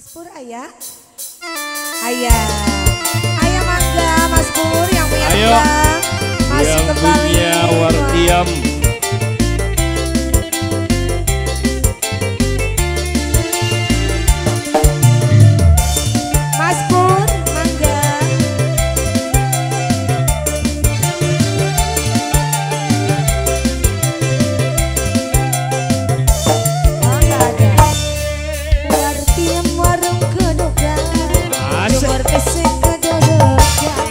Mas Pur ayah. Ayah. Ayah mangga Mas Pur yang punya tegang. Masih yang kembali. Punya Wartiam. Mas Pur mangga. Oh enggak ada. Wartiam warung kedokan. Asik. Nomor kesek kedodokan.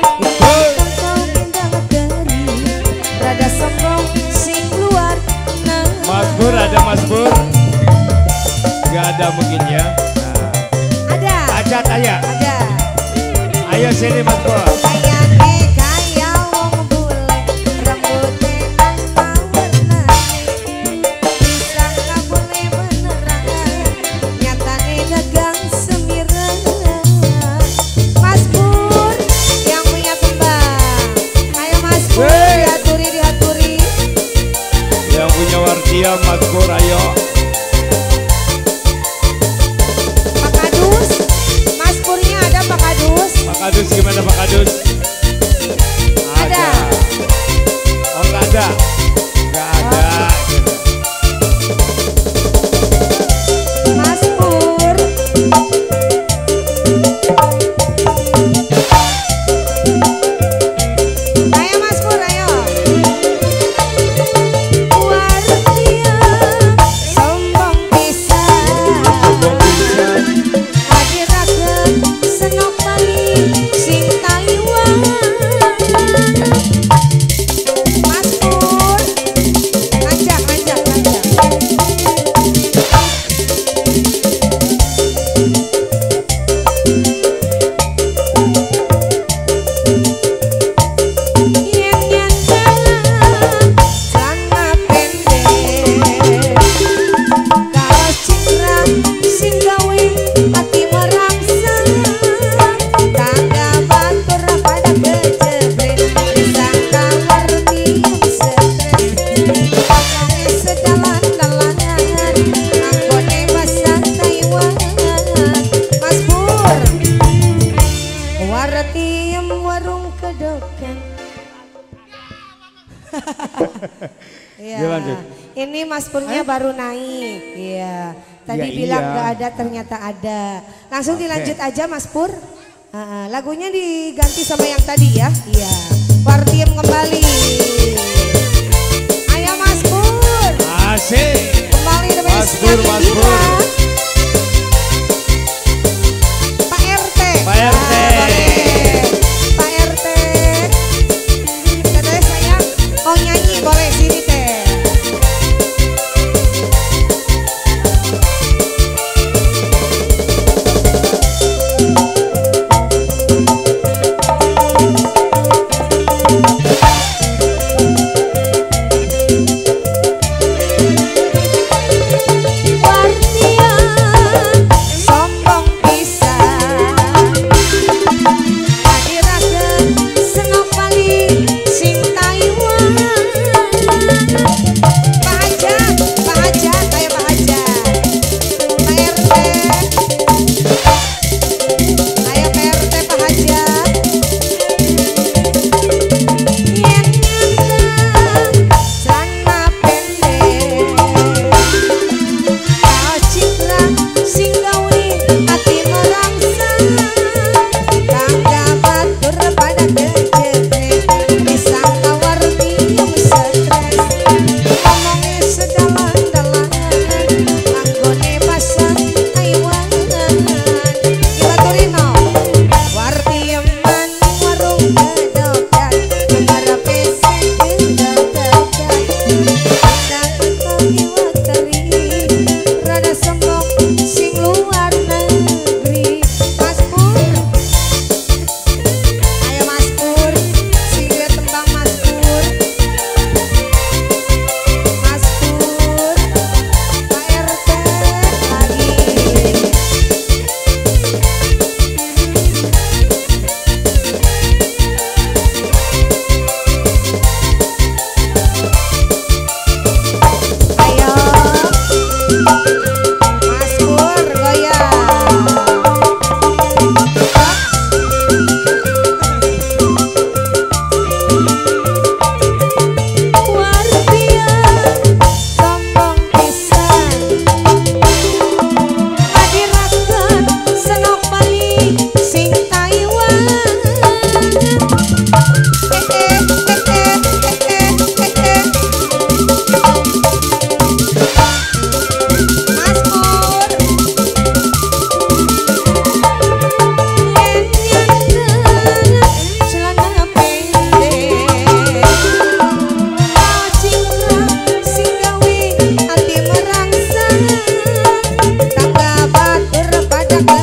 Rada sombong sing luar. Mas Pur ada Mas Pur. Gak ada mungkin ya. Ada. Ajat ayah. Ada. Ayo sini Mas Pur. Kayane kaya wong bule, rambute tanpa warna. Disangka bule beneran, nyatane dagang semiran. Mas Pur yang punya kembang. Ayo Mas Pur, diaturi diaturi. Yang punya Wartiam Mas Pur ayo. Pak Kadus, Mas Purnya ada Pak Kadus. Pak Kadus gimana Pak Kadus? Ada. Oh nggak ada. Nggak ada. Mas Pur. Ayo Mas Pur, ayo. Wartiam sombong pisan. Hadirakeun senopati sing Taiwan. Mas Pur, ngajak, ngajak, ngajak. Yang nyantan celana pendek, kaos cingkrang sing gawe hati merangsang. Tangga batur pada kejebret, disangka Wartiam stres. Pakane sedalan dalangan, anggone bahasa Taiwan. Mas Pur, Wartiam warung kedokan. Iya. Dia lanjut. Ini Mas Purnya baru naik. Iya. Tadi Ya, bilang iya. nggak ada, ternyata ada. Langsung Oke. dilanjut aja Mas Pur. Lagunya diganti sama yang tadi ya. Iya. Wartiam kembali. Ayo Mas Pur. Asik. Kembali dengan Mas Pur, Mas Pur. Pak RT. Pak RT. Boleh. Pak RT. Katanya saya mau nyanyi, boleh sini teh. Wartiam banyak